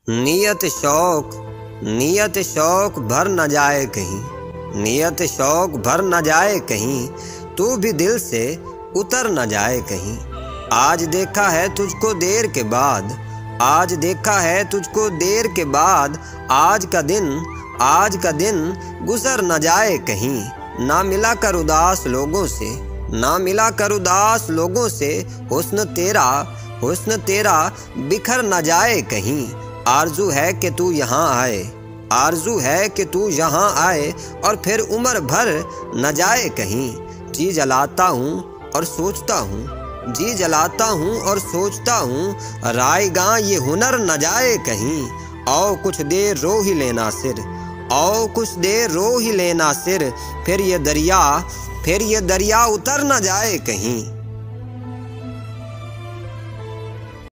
नियत शौक भर न जाए कहीं, नियत शौक भर न जाए कहीं, तू भी दिल से उतर न जाए कहीं। आज देखा है तुझको देर के बाद, आज देखा है तुझको देर के बाद, आज का दिन गुजर न जाए कहीं। ना मिला कर उदास लोगों से, ना मिला कर उदास लोगों से, हुस्न तेरा बिखर न जाए कहीं। आरज़ू है कि तू यहाँ आए, आरज़ू है कि तू यहाँ आए, और फिर उम्र भर न जाए कहीं। जी जलाता हूँ और सोचता हूँ, जी जलाता हूँ और सोचता हूँ, रायगां ये हुनर न जाए कहीं। आओ कुछ देर रो ही लेना सिर, आओ कुछ देर रो ही लेना सिर, फिर ये दरिया उतर न जाए कहीं।